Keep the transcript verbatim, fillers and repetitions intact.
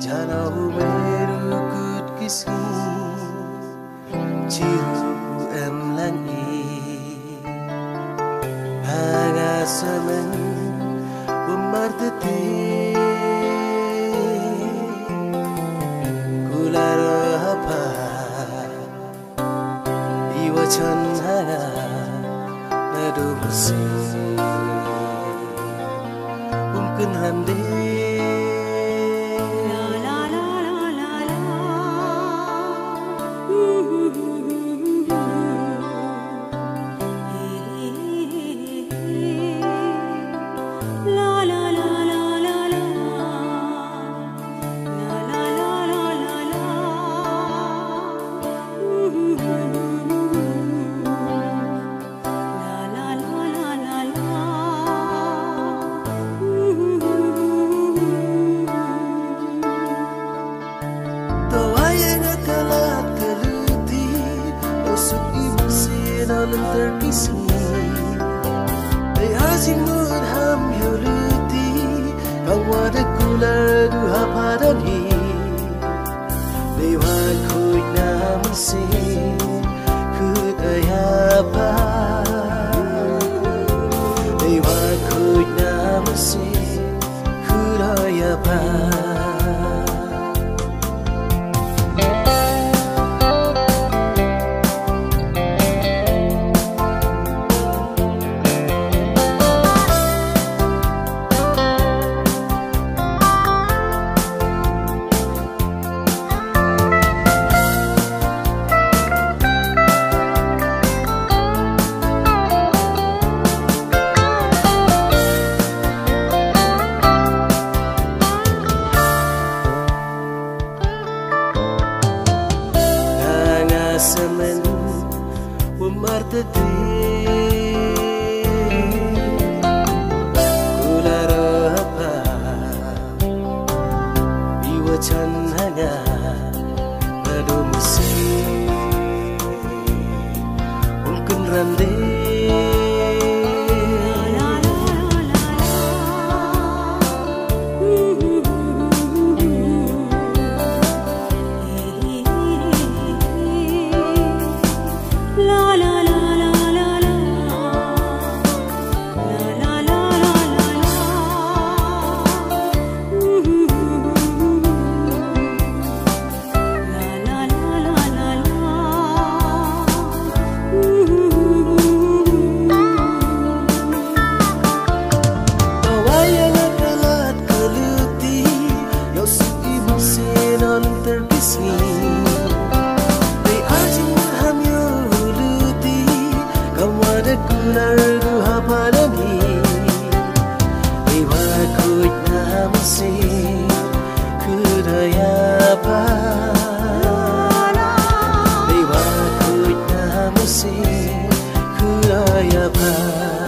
Janau meru kut kismu Ciru em langi Haga saman umar tete Kular apa Iwa chan haga Nadu bersih Umken rande terkisih Ay asing mood ham yuluti Kang wada kular duha padani Dewa kuy naman si Khut O Ia Pha Dewa kuy naman si Khut O Ia Pha Semen umar tete Kular apa Iwa chan hanga Nadu mesi Umken rande Kular duha padani Dewa kuy naman si Khut O Ia Pha Dewa kuy naman si Khut O Ia Pha